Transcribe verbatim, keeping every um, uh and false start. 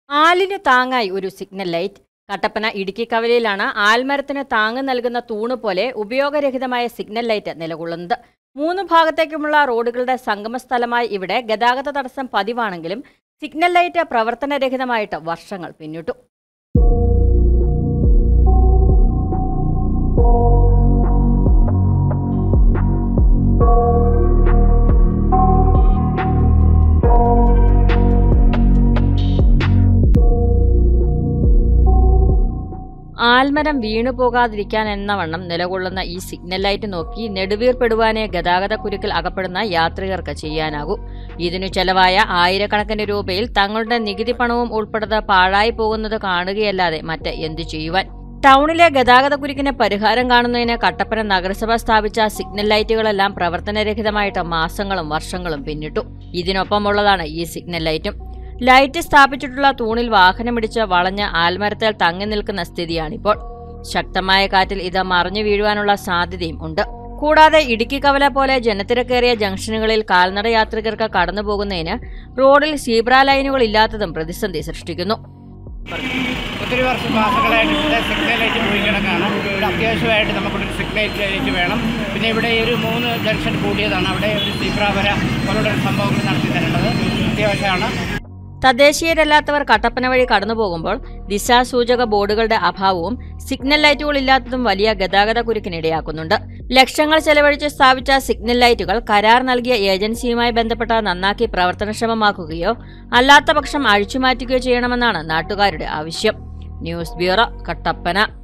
ആലിന് താങ്ങായി ഒരു signal light. Kattappana Idukki കവലയിലാണ് ആൽമരത്തിന് താങ്ങ് നൽകുന്ന തൂണ് പോലെ ഉപയോഗരഹിതമായ സിഗ്നൽ ലൈറ്റ് നിലകൊള്ളുന്നത്. മൂന്ന് ഭാഗത്തേക്കുമുള്ള റോഡുകളുടെ സംഗമസ്ഥലമായി ഇവിടെ ഗതാഗത തടസ്സം പതിവാണെങ്കിലും സിഗ്നൽ ലൈറ്റ് പ്രവർത്തനരഹിതമായിട്ട് വർഷങ്ങൾ പിന്നിട്ടു. ആൽമരം വീണുപോകാതിരിക്കാൻ എന്ന വണ്ണം നിലകൊള്ളുന്ന ഈ സിഗ്നൽ ലൈറ്റ് നോക്കി നെടുവീർപ്പെടുവാനേ ഗതാഗത കുരുക്കിൽ അകപ്പെടുന്ന യാത്രികർക്ക് ചെയ്യാനാകൂ. ഇതിനു ചെലവായ ആയിരക്കണക്കിന് രൂപയിൽ തങ്ങളുടെ നികുതി പണവും ഉൾപ്പെടുന്ന പാഴായി പോകുന്നത് കാണുകയല്ലാതെ മറ്റ് എന്തു ചെയ്യുവാൻ? ടൗണിലെ ഗതാഗത കുരുക്കിന് പരിഹാരം കാണുന്നതിന് കട്ടപ്പന നഗരസഭ സ്ഥാപിച്ച സിഗ്നൽ ലൈറ്റുകളെല്ലാം പ്രവർത്തനരഹിതമായിട്ട് മാസങ്ങളും വർഷങ്ങളും പിന്നിട്ടു. ഇതിനൊപ്പമുള്ളതാണ് ഈ സിഗ്നൽ ലൈറ്റും. ലൈറ്റ് സ്ഥാപിച്ചിട്ടുള്ള തൂണിൽ വാഹനമിടിച്ച് വളഞ്ഞ് ആൽമരത്തിൽ തങ്ങി നിൽക്കുന്ന സ്ഥിതിയാണിപ്പോൾ. ശക്തമായ കാറ്റിൽ ഇത് മറിഞ്ഞു വീഴുവാനുള്ള സാധ്യതയും ഉണ്ട്. കൂടാതെ ഇടുക്കി കവല പോലെ ജനത്തിരക്കേറിയ ജംഗ്ഷനുകളിൽ കാൽനട യാത്രികർക്ക് കടന്നുപോകുന്നതിന് റോഡിൽ സീബ്ര ലൈനുകൾ ഇല്ലാത്തതും പ്രതിസന്ധി സൃഷ്ടിക്കുന്നു. ഒത്തിരി വർഷം മാസങ്ങളായിട്ട് ഇവിടെ സിഗ്നൽ ലൈറ്റ് പോയി കിടക്കാണ്. ഇവിടെ അത്യാവശ്യമായിട്ട് നമുക്കൊരു സിഗ്നൽ ലൈറ്റ് വേണം. പിന്നെ ഇവിടെ ഒരു മൂന്ന് ജംഗ്ഷൻ കൂടിയതാണ്. അവിടെ ഒരു സീബ്ര വര പോലുള്ള സംഭവങ്ങൾ നടത്തി തരേണ്ടത് അത്യാവശ്യമാണ്. തദ്ദേശീയരല്ലാത്തവർ കട്ടപ്പന വഴി കടന്നുപോകുമ്പോൾ ദിശാസൂചക ബോർഡുകളുടെ അഭാവവും സിഗ്നൽ ലൈറ്റുകൾ ഇല്ലാത്തതും വലിയ ഗതാഗത കുരുക്കിനിടയാക്കുന്നുണ്ട്. ലക്ഷങ്ങൾ ചെലവഴിച്ച് സ്ഥാപിച്ച സിഗ്നൽ ലൈറ്റുകൾ കരാർ നൽകിയ ഏജൻസിയുമായി ബന്ധപ്പെട്ട് നന്നാക്കി പ്രവർത്തനക്ഷമമാക്കുകയോ അല്ലാത്ത പക്ഷം അഴിച്ചുമാറ്റുകയോ ചെയ്യണമെന്നാണ് നാട്ടുകാരുടെ ആവശ്യം. News bureau, Kattappana.